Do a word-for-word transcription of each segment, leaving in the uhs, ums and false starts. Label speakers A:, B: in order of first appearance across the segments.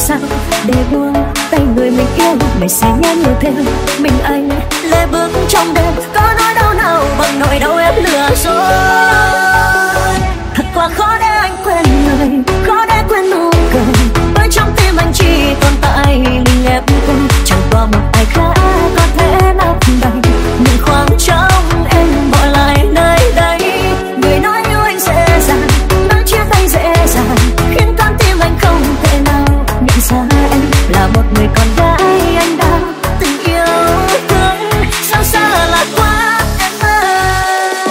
A: sao để buông tay người mình yêu, mày sẽ nhớ nhiều thêm mình anh lê bước trong đêm. Có nỗi đau nào bằng nỗi đau em lừa dối. Thật quá khó để anh quên người, khó để quên nụ cười, bởi trong tim anh chỉ tồn tại mình em thôi. Chẳng có một ai khác có thể lấp đầy những khoảng trống em bỏ lại nơi đây. Người nói yêu anh dễ dàng, nói chia tay dễ dàng, khiến con tim anh không thể nào nhận ra em là một người con gái anh đã từng yêu thương. Sao xa là quá em ơi.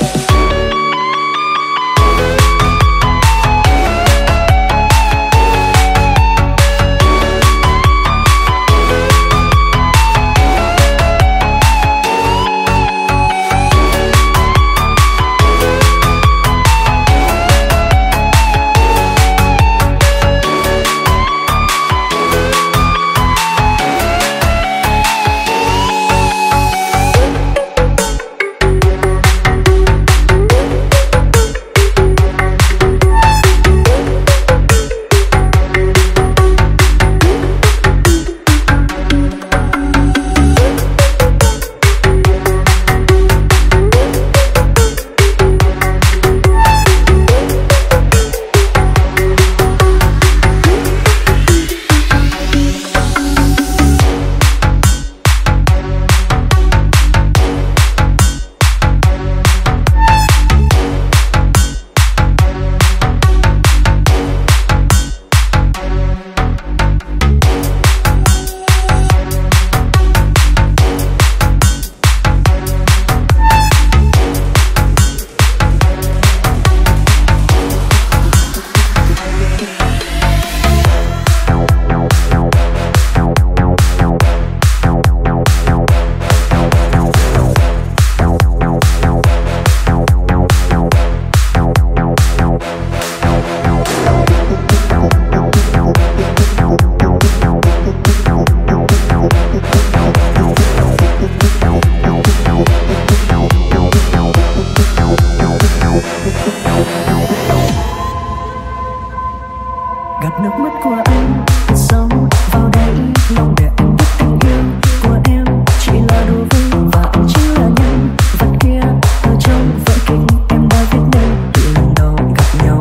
A: Gạt nước mắt của anh thật sâu vào đây, mong để anh biết tình yêu của em chỉ là đùa vui và anh chỉ là nhân vật kia ở trong vở kịch em đã viết nên từ lần đầu gặp nhau.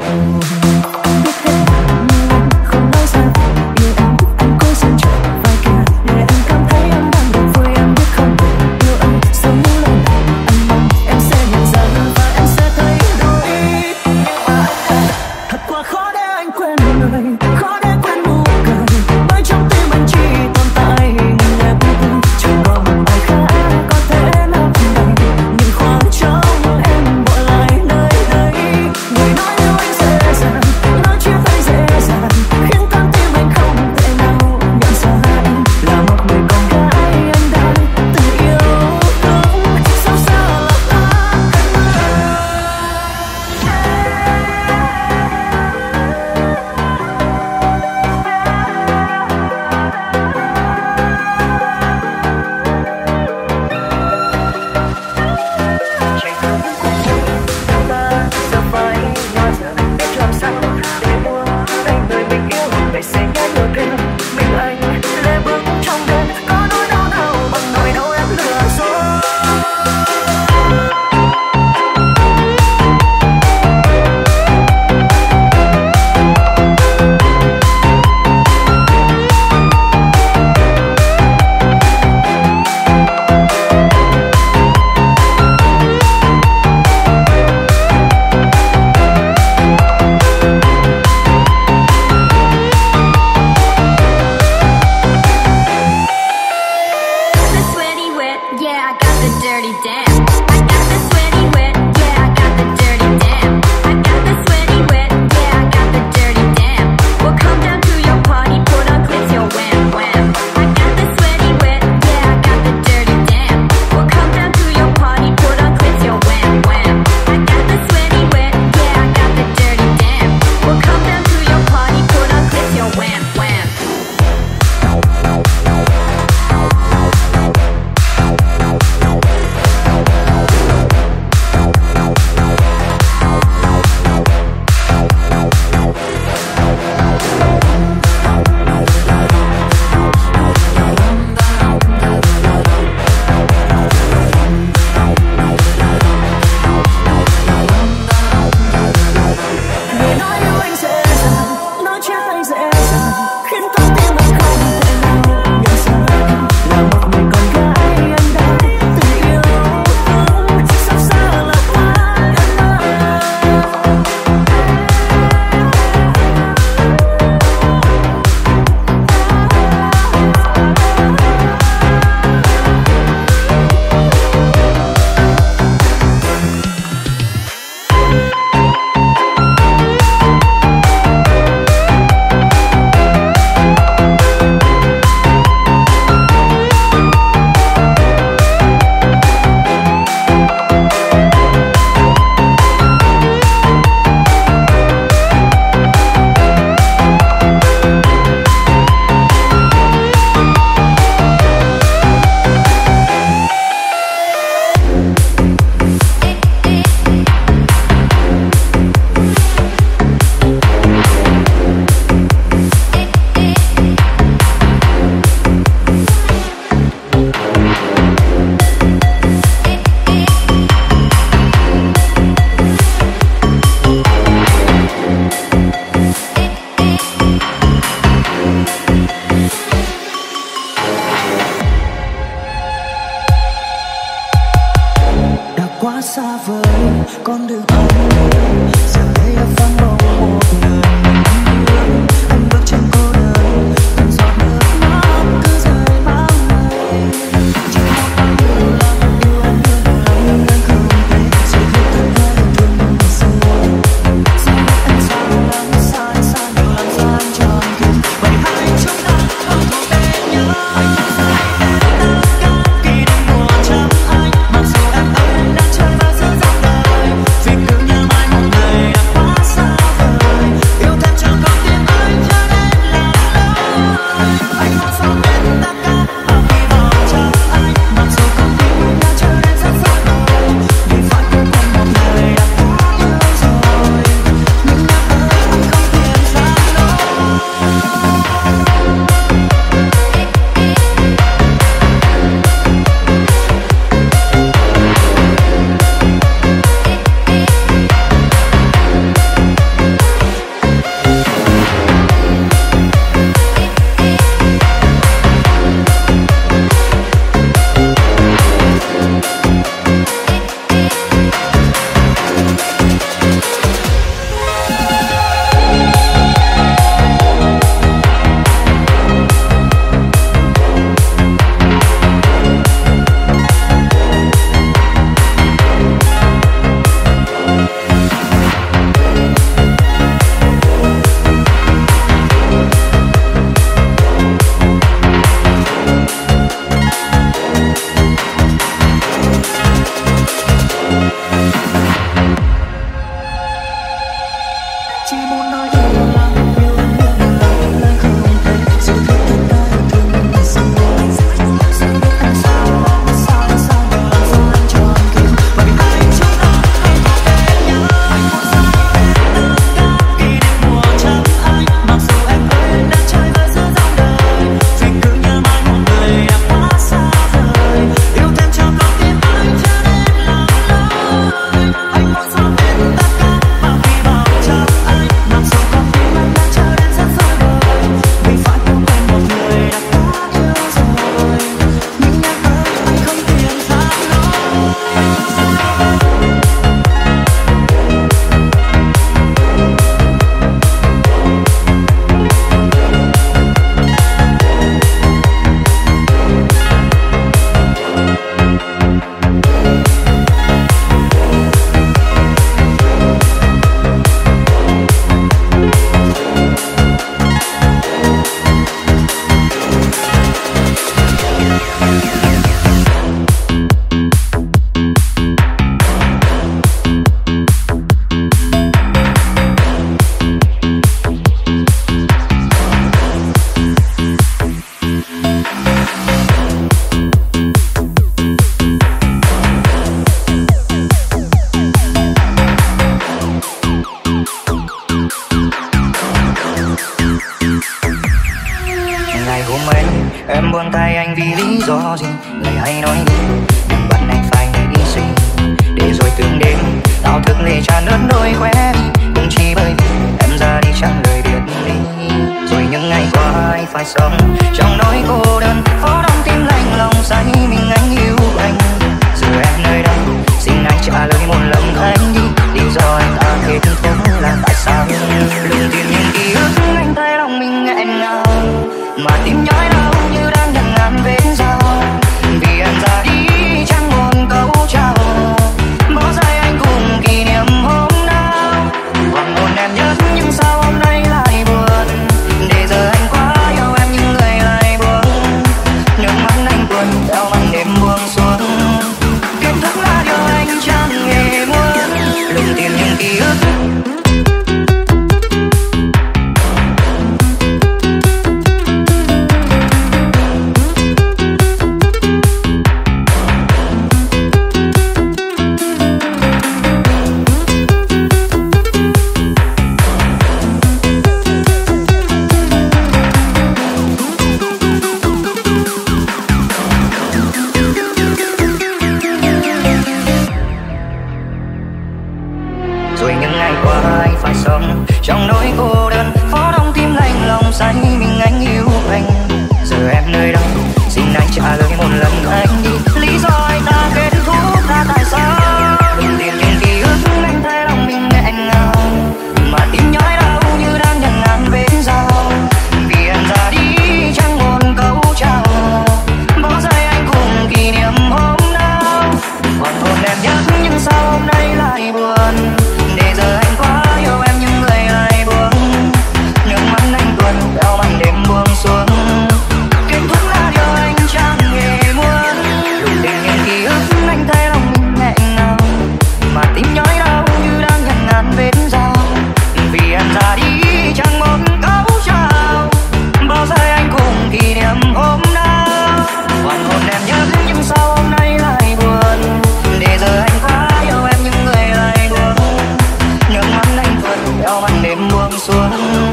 A: Anh biết hết nhưng anh không nói ra yêu em, anh cố giữ chặt vai kia để anh cảm thấy em đang đùa vui. Em biết không yêu anh giống như lần đầu, anh mong em sẽ nhận ra và em sẽ thay đổi. Thật quá khó để anh quên người, khó để quên nụ cười. chỉ muốn nói yêu là yêu em như là lời không thể dù thấy tất cả thương sao sao biết anh sao sao sao làm sao anh cho anh kịp mà vì anh chúng ta không có bên nhau anh muốn sao tất cả kỷ niệm mùa trắng anh mặc dù em quên đã chơi với giữa dòng đời vì cứ nhớ mãi một người đã quá xa vời yêu thêm cho con tim anh cho nên làm lời anh muốn sao biết tất cả mà vì bao trong anh mặc dù con tim anh đã chờ đến rất xa vời vì phải yêu quên một người đã quá yêu rồi nhưng nhắc tới anh không tiền pháp nói.
B: Ngày hôm ấy em buông tay anh vì lý do gì người hay nói đi đừng bắt anh phải nghĩ suy để rồi từng đêm tao thức lệ tràn ướt đôi khóe cũng chỉ bởi vì em ra đi chẳng lời biệt ly rồi những ngày qua anh phải sống trong nỗi cô đơn phố đông tim lạnh lòng say mình anh yêu anh giờ em nơi đây xin anh trả lời một lần anh đi lý do anh ta kết thúc là tại sao đừng tìm những ký ức anh thấy lòng mình nghẹn ngào mà tim nhói đau như đang đằng ngàn vết dao vì anh ra đi chẳng buồn câu chào bỏ rơi anh cùng kỷ niệm hôm nào còn một em nhất nhưng sao hôm nay lại buồn để giờ anh quá yêu em nhưng người lại buồn nước mắt anh tuôn theo màn đêm buông xuống kết thúc là điều anh chẳng hề muốn đừng tìm những ký ức. Rồi những ngày qua anh phải sống trong nỗi cô đơn phố đông tim lạnh lòng say mình anh yêu anh giờ em nơi đâu xin anh trả lời một lần anh đi lý do anh ta kết thúc là tại sao đừng tìm những ký ức anh thấy lòng mình nghẹn ngào mà tim nhói đau như đang đằng ngàn vết dao vì anh ra đi chẳng một câu chào bỏ rơi anh cùng kỷ niệm hôm nào còn hôn em nhất nhưng sao hôm nay lại buồn để giờ anh quá yêu em nhưng người lại buồn nước mắt anh tuôn theo màn đêm buông xuống kết thúc là điều anh chẳng hề muốn đừng tìm những ký ức anh thấy lòng mình nghẹn ngào mà tim nhói đau như đang ngàn ngàn vết dao vì anh ra đi chẳng một câu chào bao rơi anh cùng kỷ niệm hôm nào còn hôn em nhất nhưng sao hôm nay lại buồn để giờ anh quá yêu em nhưng người lại buồn nước mắt anh tuôn theo màn đêm buông xuống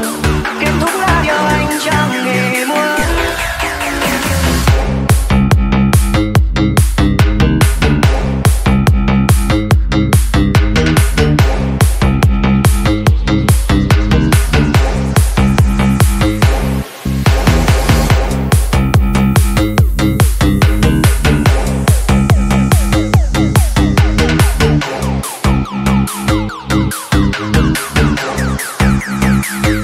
B: kết thúc là điều anh chẳng hề muốn.
A: We'll be right back.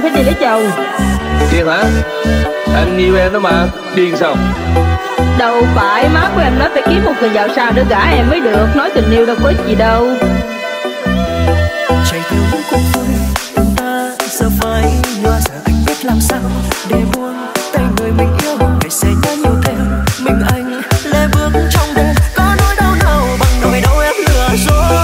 C: phải đi lấy chồng.
D: Điên hả? Anh yêu em đó mà, điên sao?
C: Đâu phải, má của em nói phải kiếm một người giàu sang để gả em mới được. Nói tình yêu đâu có ích gì đâu.
A: Chạy theo những cuộc vui tình ta giờ phải nhòa, giờ anh biết làm sao để buông tay người mình yêu. Ngày sẽ nhớ nhiều thêm mình anh lê bước trong đêm, có nỗi đau nào bằng nỗi đau em lừa dối.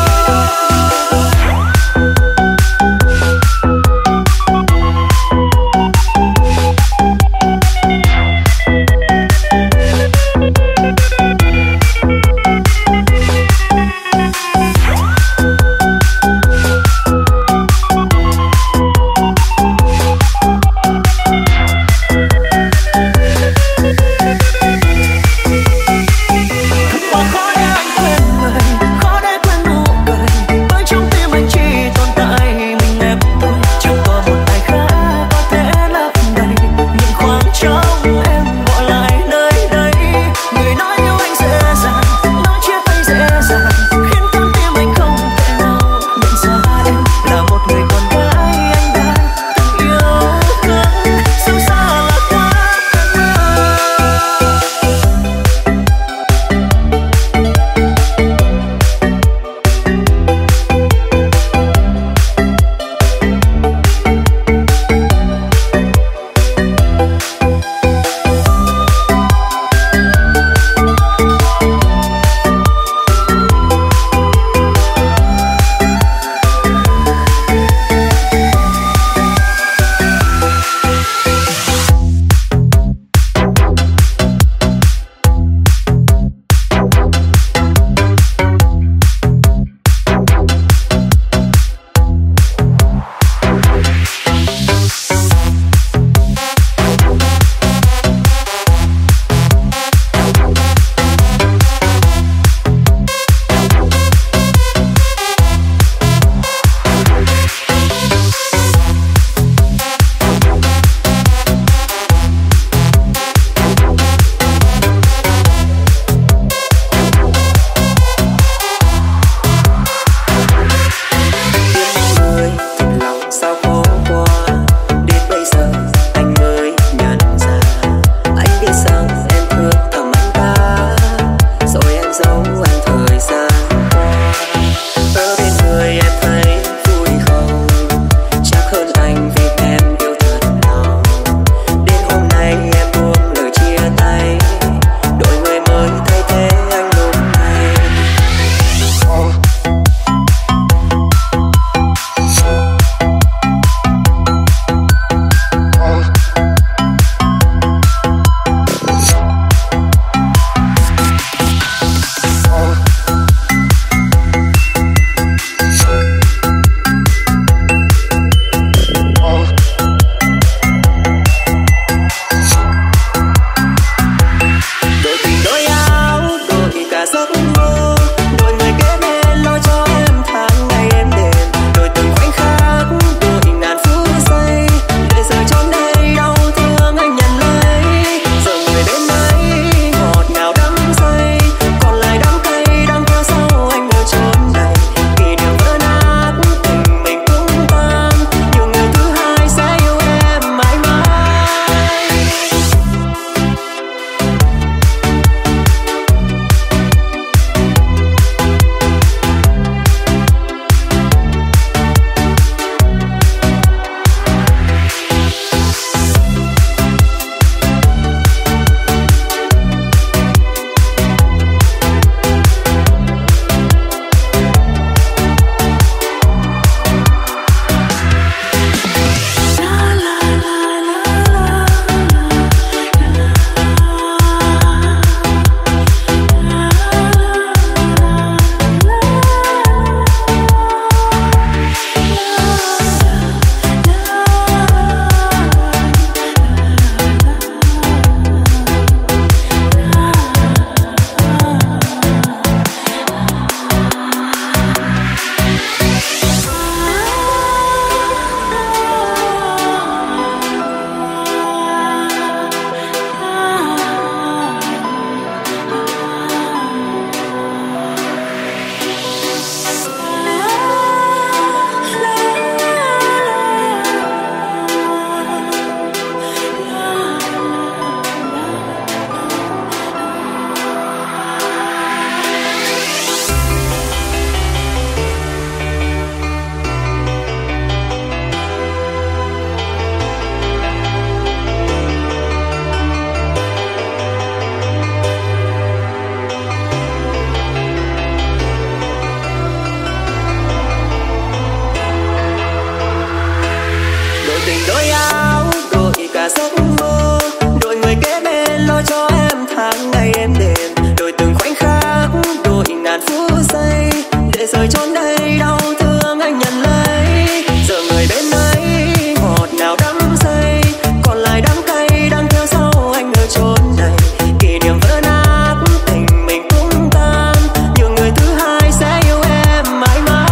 E: rời chốn đây đau thương anh nhận lấy. Giờ người bên ấy ngọt ngào đắm say, còn lại đắng cay đang theo sau anh ở chốn này. Kỷ niệm vỡ nát tình mình cũng tan, nhiều người thứ hai sẽ yêu em mãi mãi.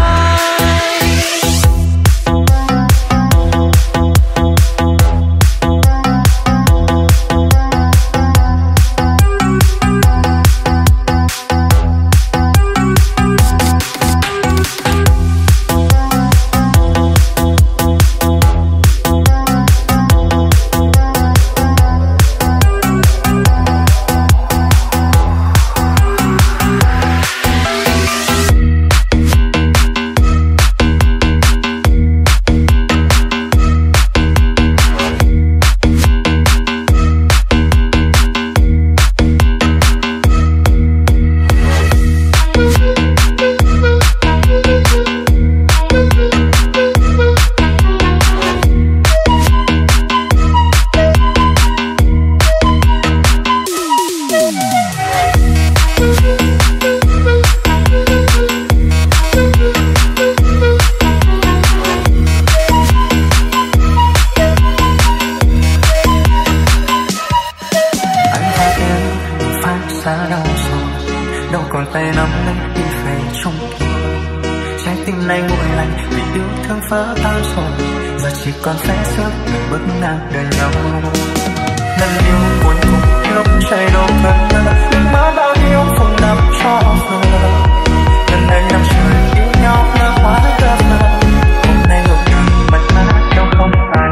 E: Còn phép sức mình bước ngang đời nhau. Lần yêu cuối cùng lúc trời đổ cơn mưa, nước mắt bao nhiêu phút nằm cho vừa. Lần này năm trời yêu nhau đã hóa ra mơ. Hôm nay ngược đường mặt mắt đâu không phải.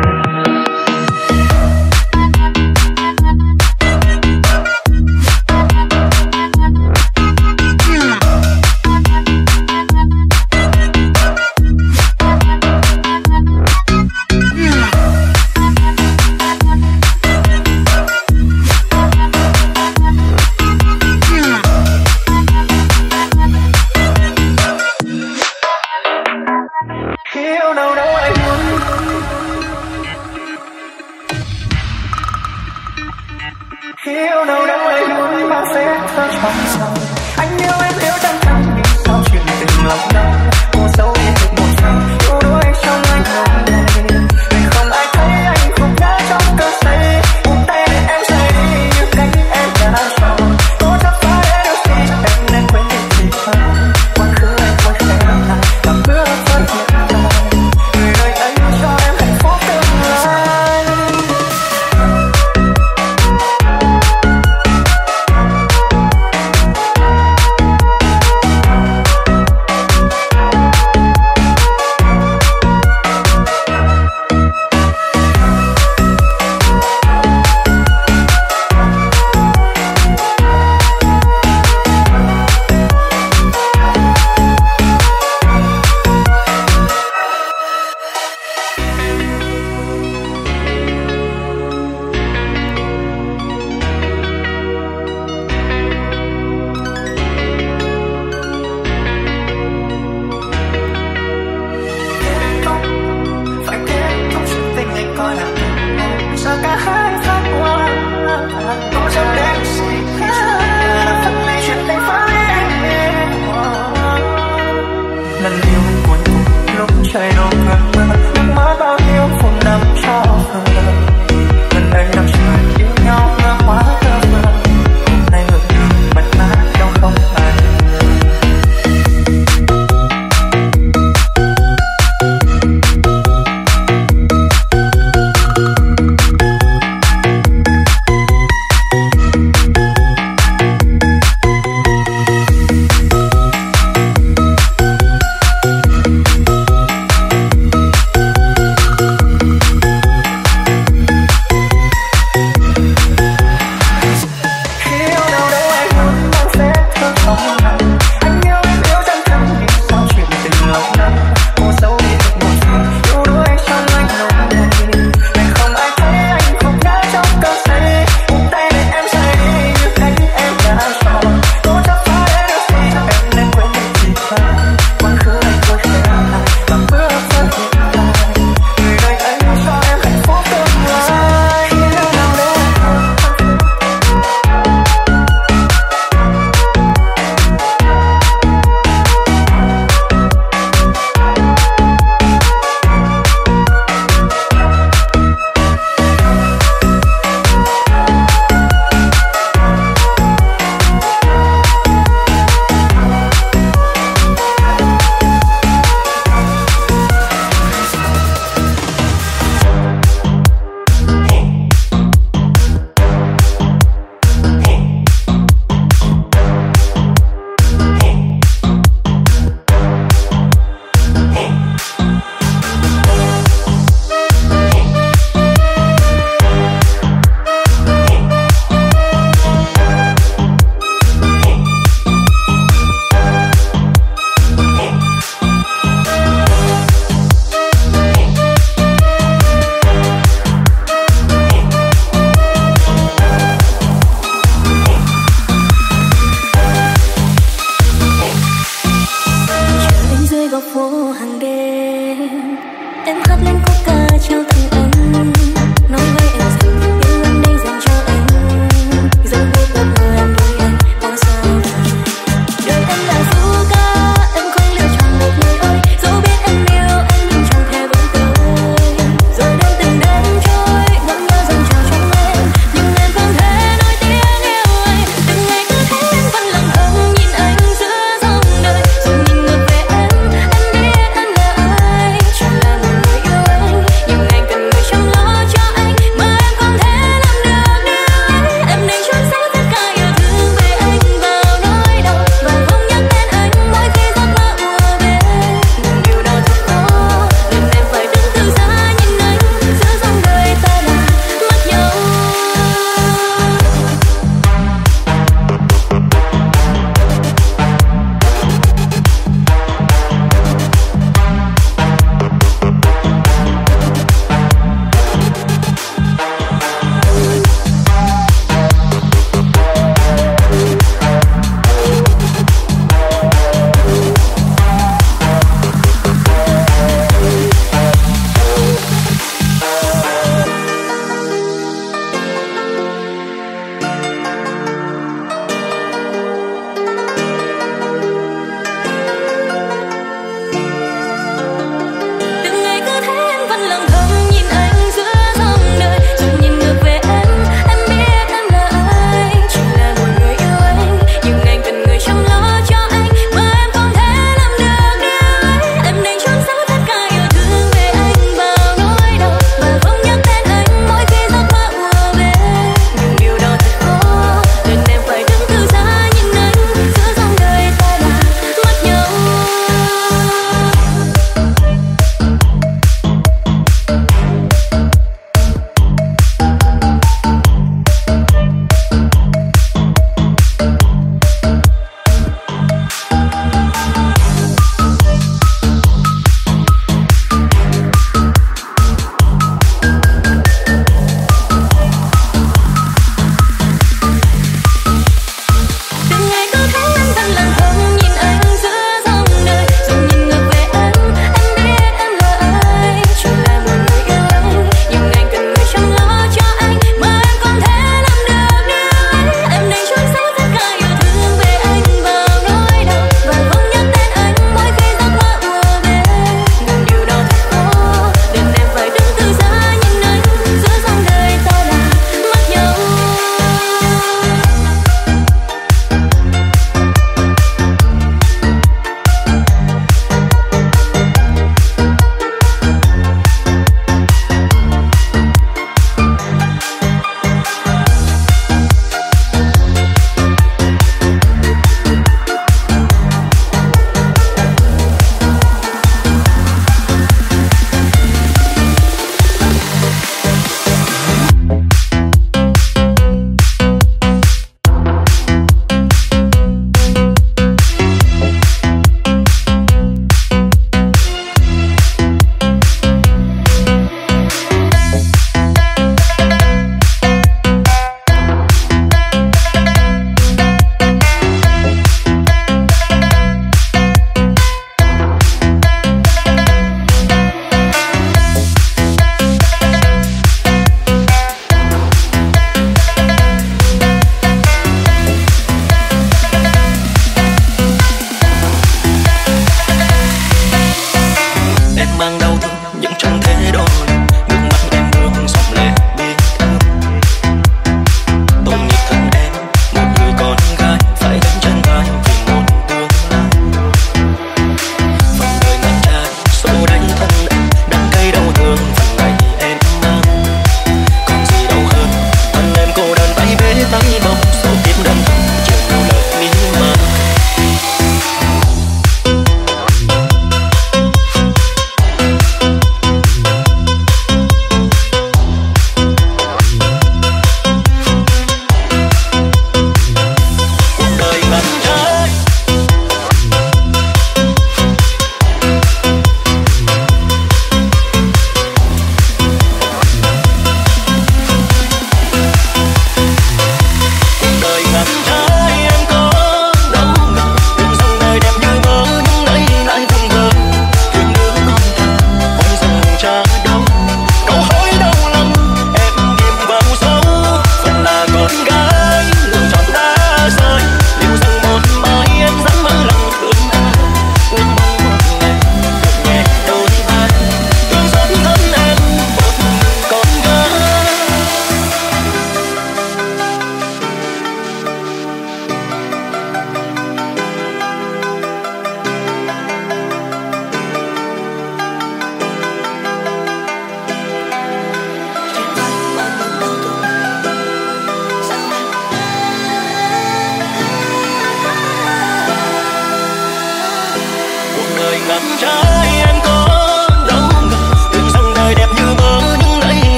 A: nơi góc phố hàng đêm. Em hát lên khúc ca trao tặng anh, nói với em rằng yêu em đây dành cho anh. Dẫu biết một người em với anh có sao vậy. Đời em là du ca, em không lựa chọn một người ơi. Dẫu biết em yêu anh nhưng chẳng thể vững tới. Rồi đêm từng đêm trôi, nỗi nhớ dần trào trong em, nhưng em không thể nói tiếng yêu anh. Từng ngày cứ thế em vẫn lặng thầm nhìn anh giữa dòng đời. Rồi nhìn ngược về em, em biết anh là ai, chỉ là một người yêu em.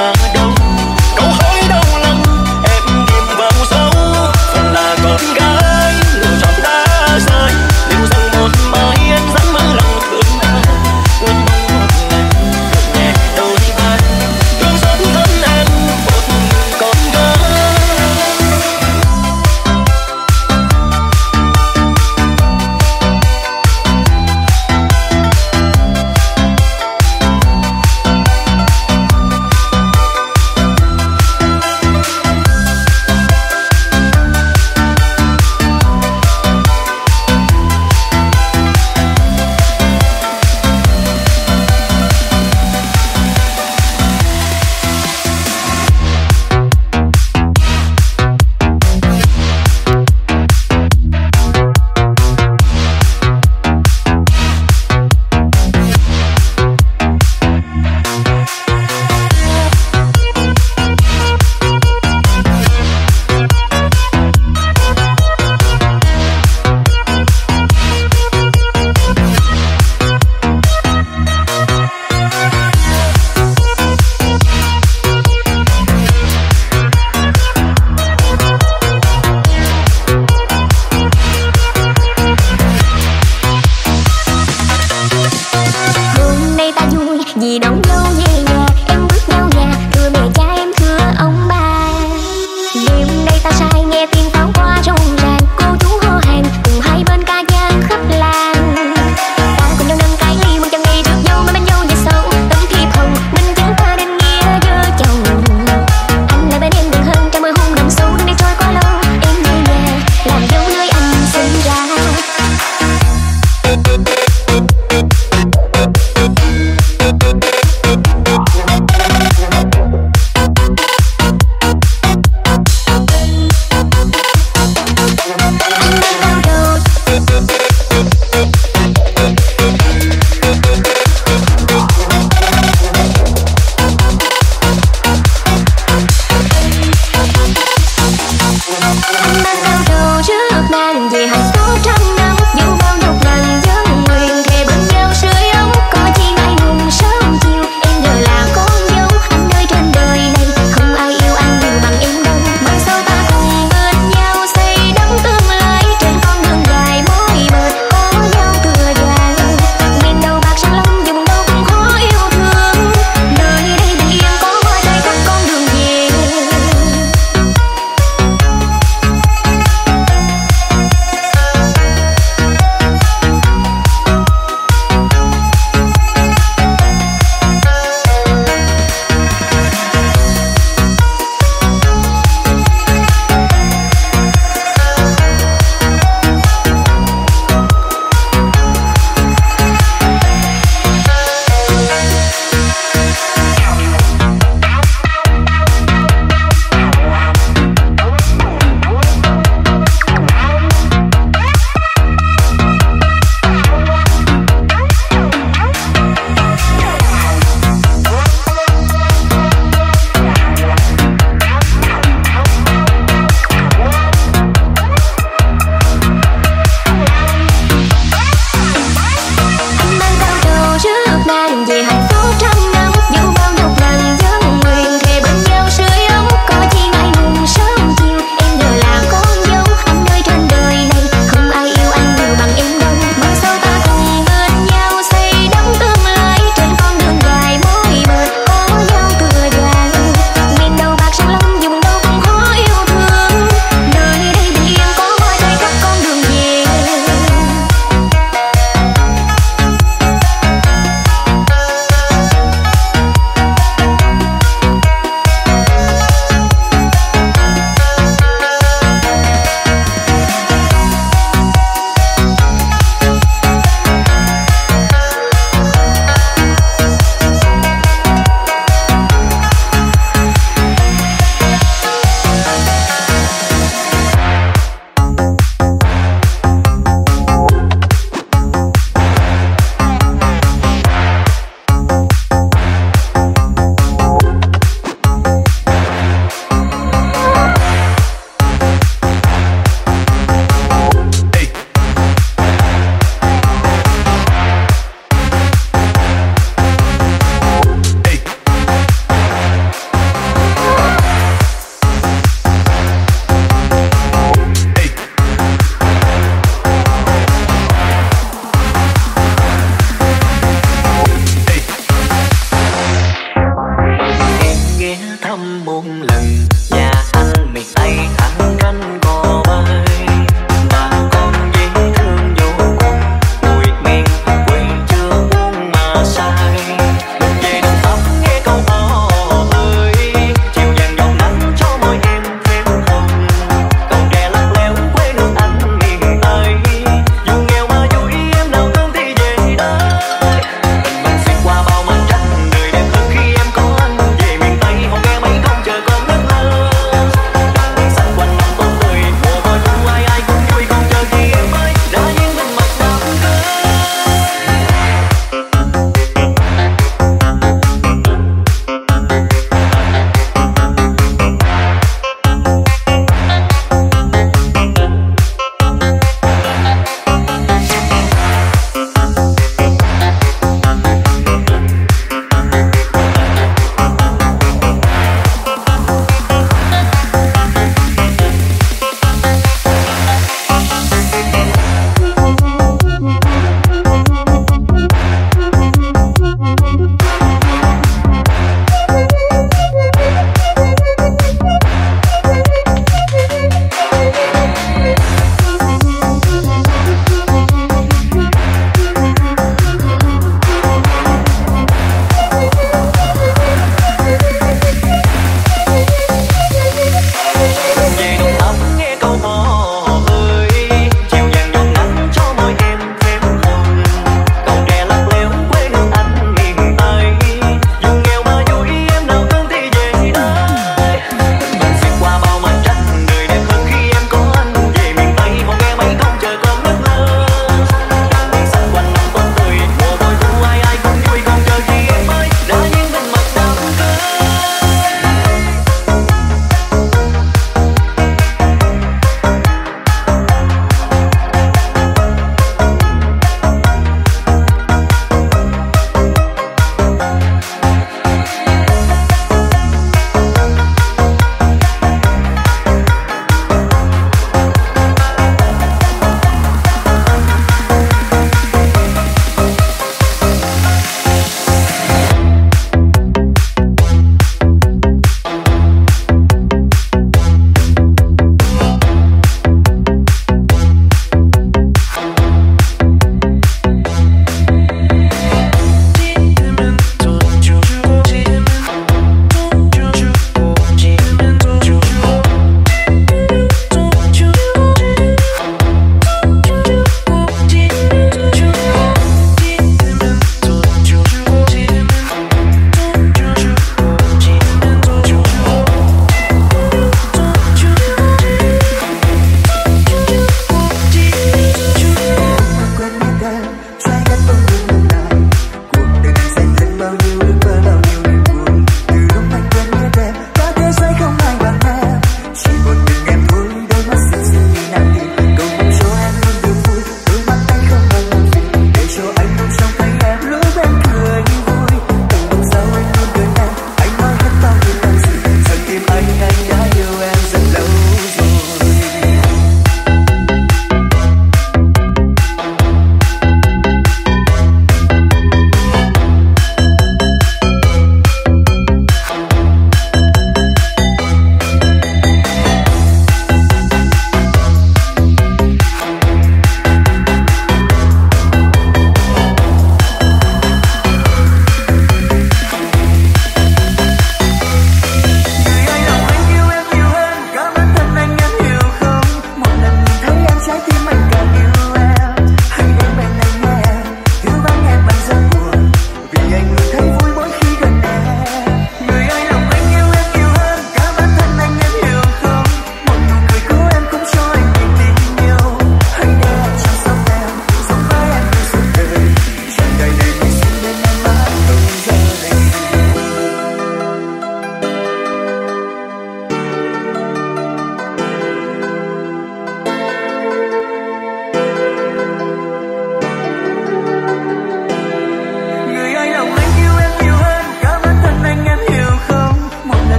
F: ta đâu. Câu hỏi đau lòng em ghim vào sâu, phần là con gái lựa chọn đã sai. Liệu rằng một mai em dám mơ lòng thương ai, ước mong một ngày được nhẹ đôi vai, thương xót thân em một con gái.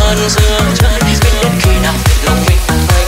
F: thân giữa trời, biết đến khi nào lòng mình phai.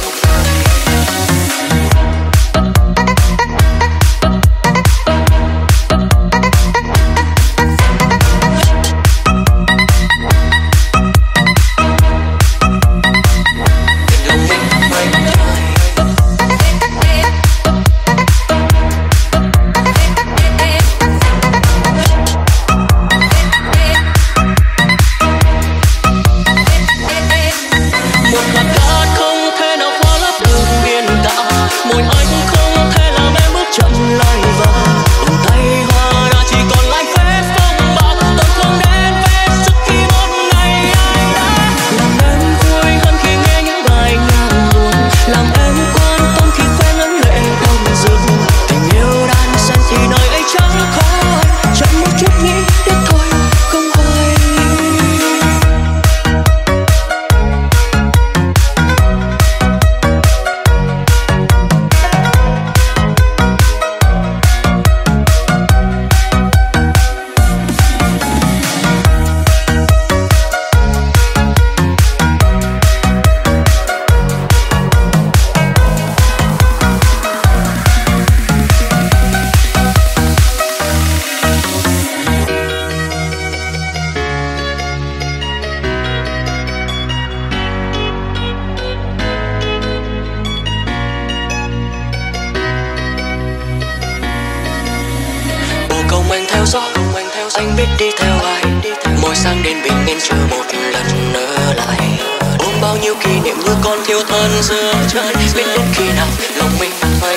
F: Anh biết đi theo ai, mỗi sáng đến bình yên chờ một lần nữa lại. Ôm bao nhiêu kỷ niệm như con thiếu thân giữa trời, biết đến khi nào lòng mình phai.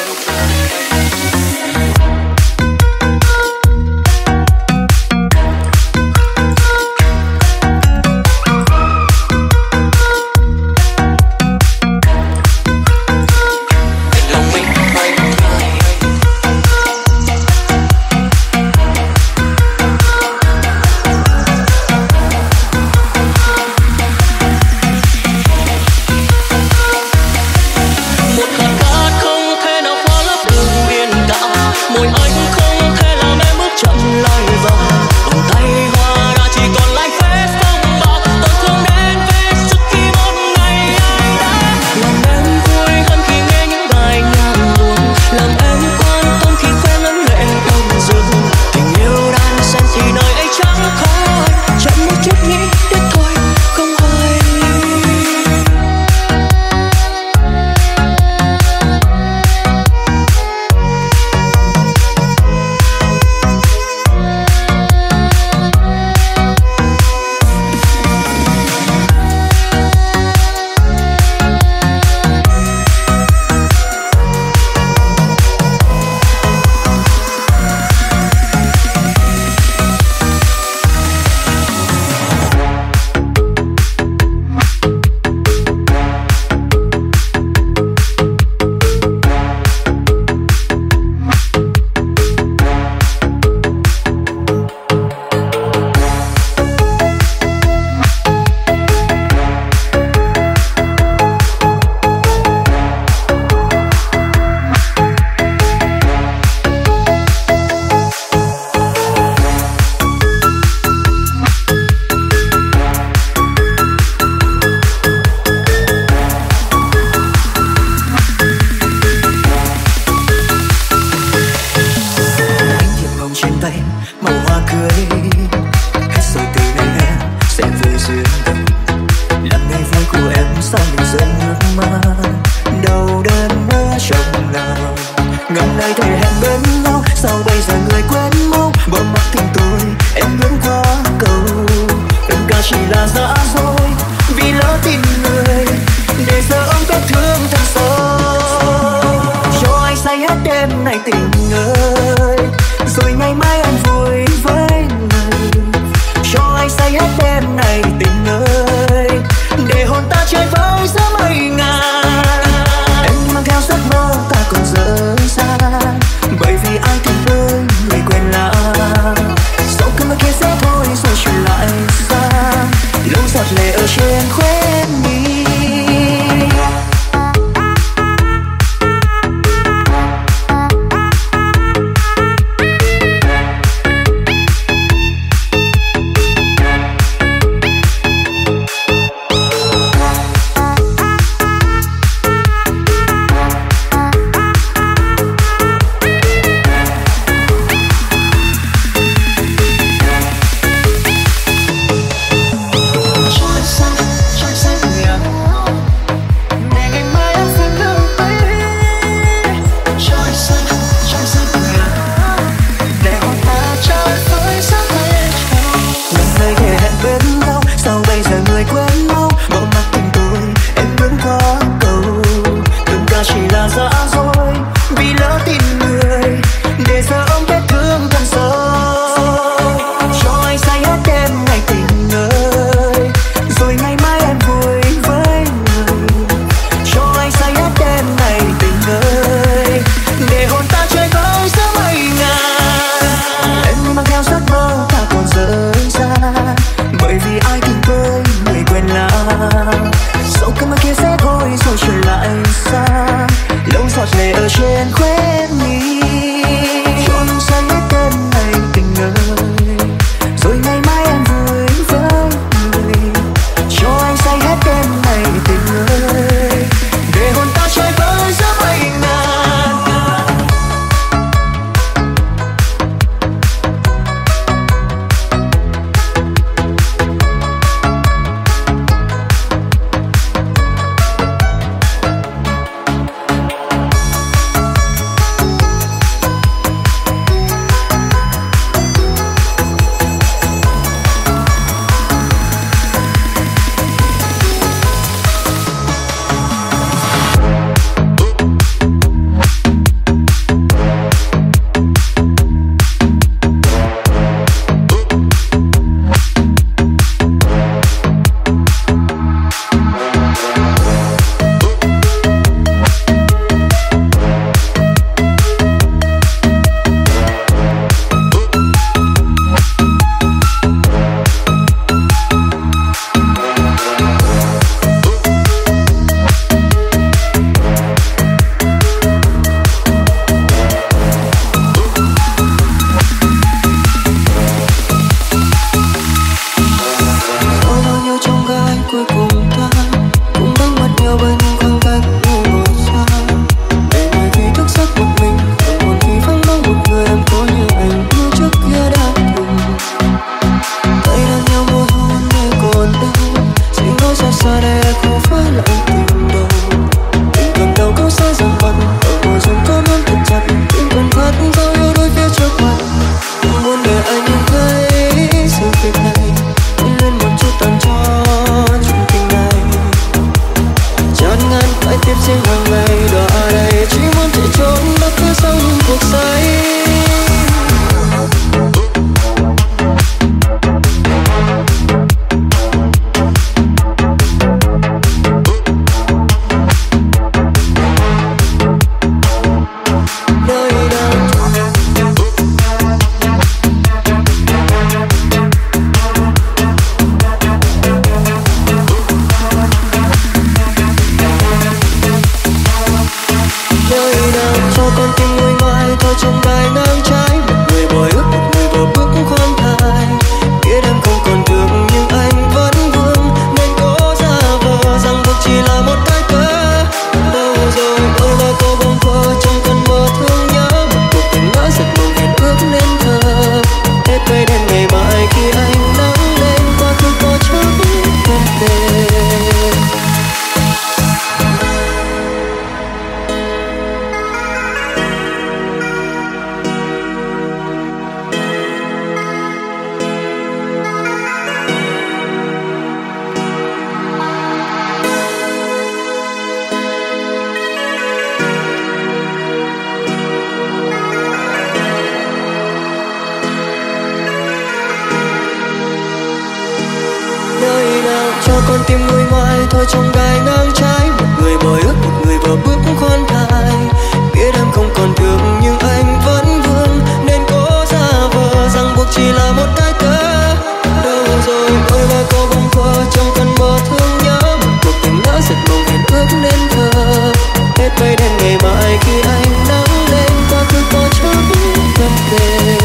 G: giờ còn tìm người ngoài thôi trong gai ngang trái. Một người bồi ước, một người vừa bước khoan thai. Biết em không còn thương nhưng anh vẫn vương, nên cố giả vờ rằng buộc chỉ là một cái cớ. Đâu rồi đôi ba câu bâng khuơ trong cơn mơ thương nhớ, một cuộc tình lỡ giật mộng hẹn ước nên thơ. Hết mây đen ngày mai khi anh nắng lên, quá khứ có chút vấn đề.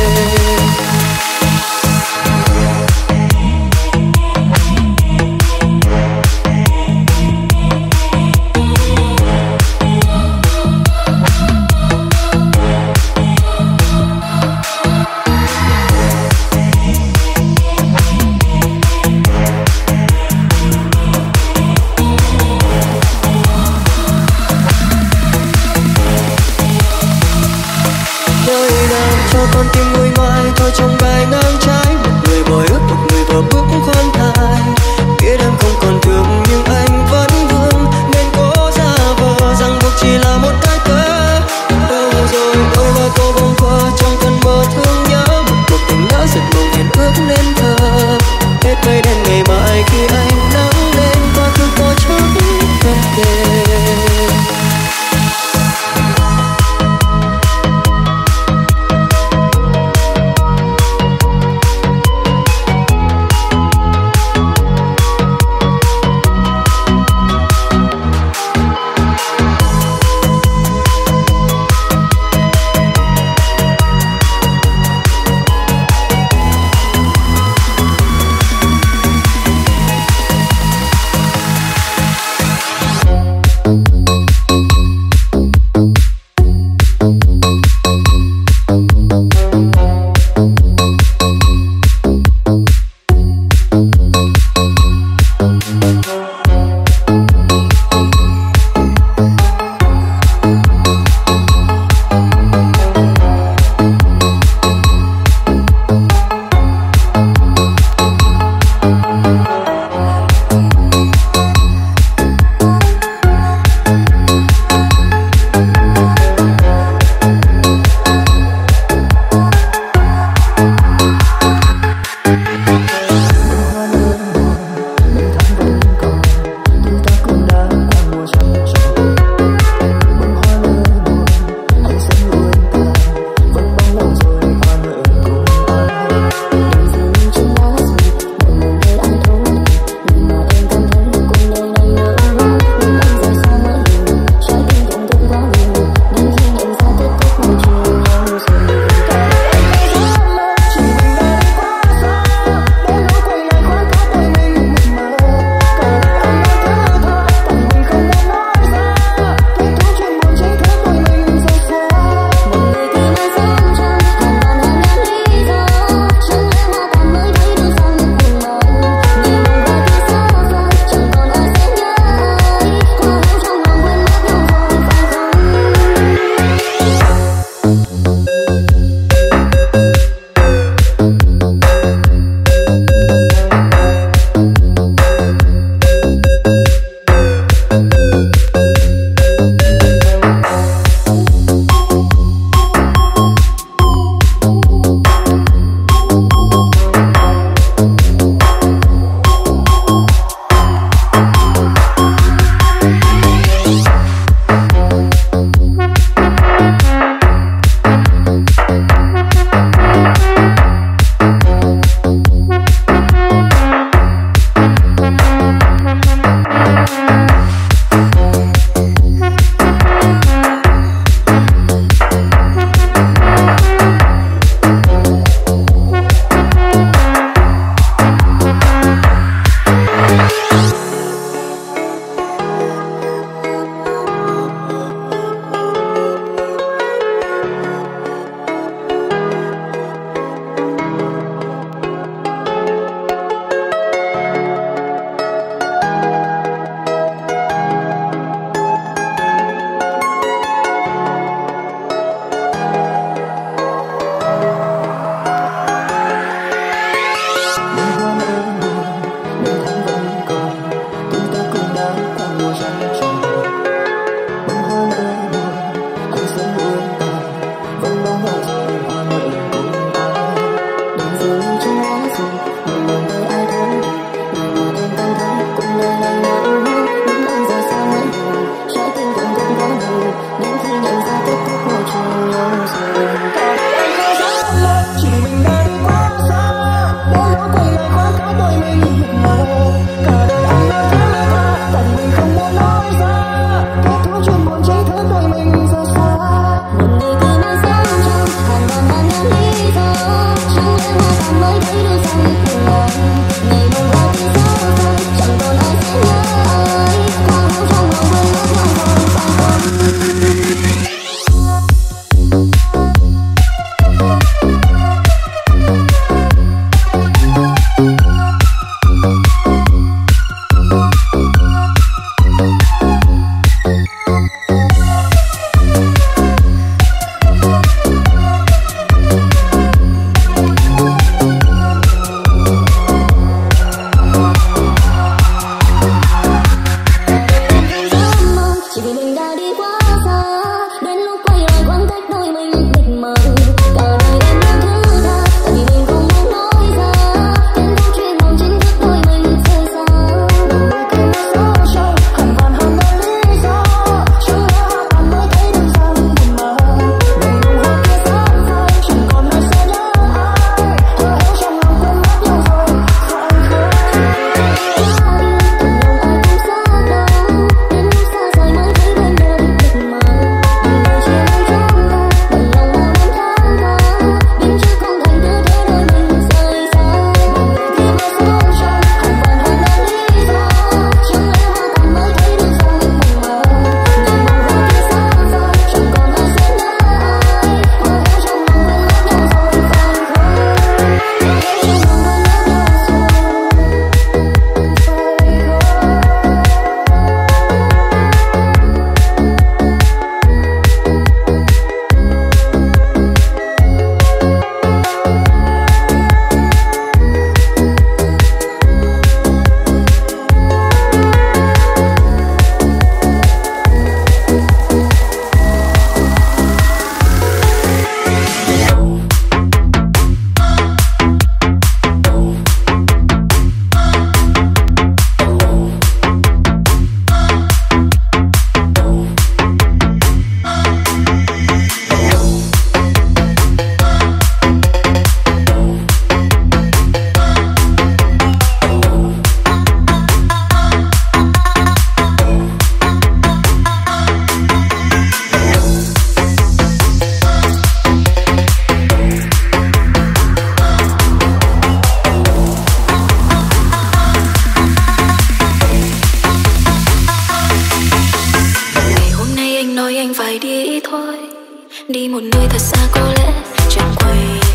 H: đi một nơi thật xa có lẽ chẳng quay.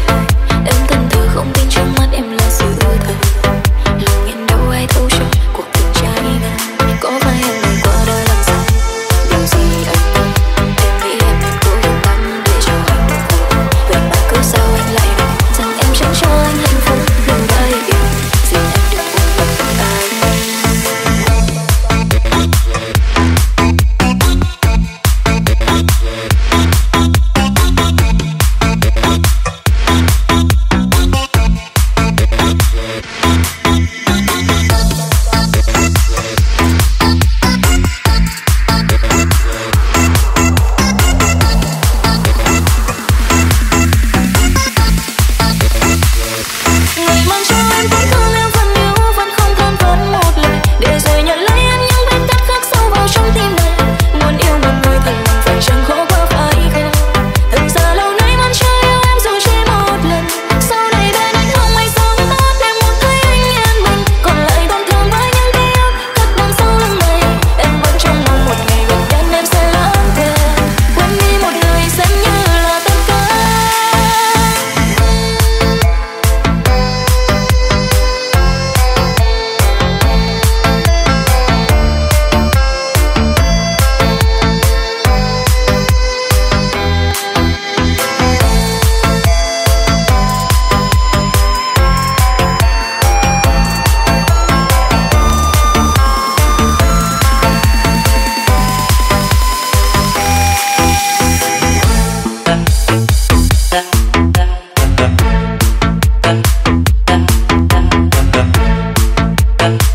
H: Em thân thờ không tin trước mắt em là sự thật, lòng em đâu ai thấu cho cuộc tình trái ngang. Có phải em ngày qua đã làm sai điều gì anh không? Em nghĩ em nên cố yên tâm để cho anh được vui. Vậy mà cứ sao anh lại nói rằng em chẳng cho anh hạnh phúc, đừng đã yêu xin em đừng buồn mình anh.
I: Bye.